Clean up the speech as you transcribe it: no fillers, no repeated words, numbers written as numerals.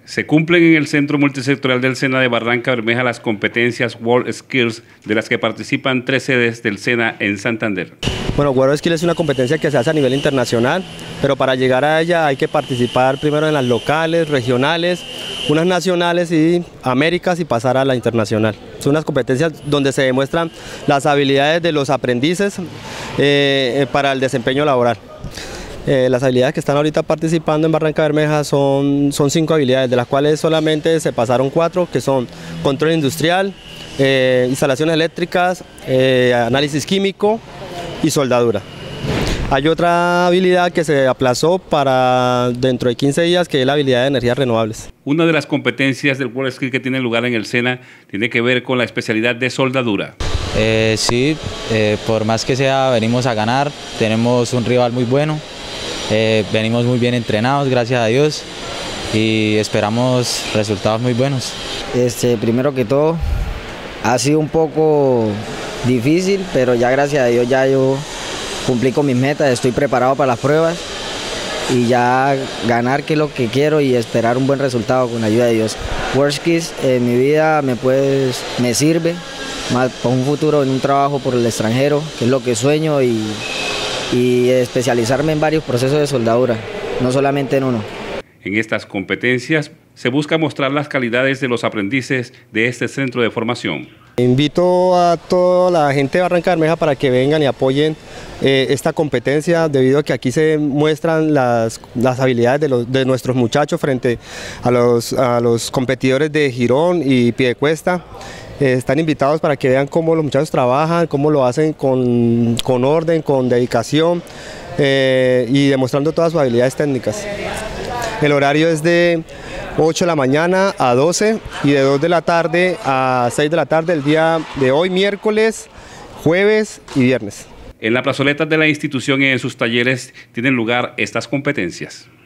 Se cumplen en el Centro Multisectorial del SENA de Barranca Bermeja las competencias World Skills, de las que participan 3 sedes del SENA en Santander. Bueno, World Skills es una competencia que se hace a nivel internacional, pero para llegar a ella hay que participar primero en las locales, regionales, unas nacionales y Américas y pasar a la internacional. Son unas competencias donde se demuestran las habilidades de los aprendices para el desempeño laboral. Las habilidades que están ahorita participando en Barranca Bermeja son 5 habilidades, de las cuales solamente se pasaron 4, que son control industrial, instalaciones eléctricas, análisis químico y soldadura. Hay otra habilidad que se aplazó para dentro de 15 días, que es la habilidad de energías renovables. Una de las competencias del World Skill que tiene lugar en el SENA tiene que ver con la especialidad de soldadura. Sí, por más que sea, venimos a ganar, tenemos un rival muy bueno, venimos muy bien entrenados, gracias a Dios, y esperamos resultados muy buenos. Primero que todo, ha sido un poco difícil, pero ya gracias a Dios ya yo cumplí con mis metas, estoy preparado para las pruebas y ya ganar, que es lo que quiero, y esperar un buen resultado con la ayuda de Dios. World Skills en mi vida me sirve más para un futuro en un trabajo por el extranjero, que es lo que sueño, y especializarme en varios procesos de soldadura, no solamente en uno. En estas competencias se busca mostrar las calidades de los aprendices de este centro de formación. Invito a toda la gente de Barranca Bermeja para que vengan y apoyen esta competencia, debido a que aquí se muestran las habilidades de nuestros muchachos frente a los competidores de Girón y Piedecuesta. Están invitados para que vean cómo los muchachos trabajan, cómo lo hacen con orden, con dedicación y demostrando todas sus habilidades técnicas. El horario es de 8 de la mañana a 12 y de 2 de la tarde a 6 de la tarde el día de hoy, miércoles, jueves y viernes. En la plazoleta de la institución y en sus talleres tienen lugar estas competencias.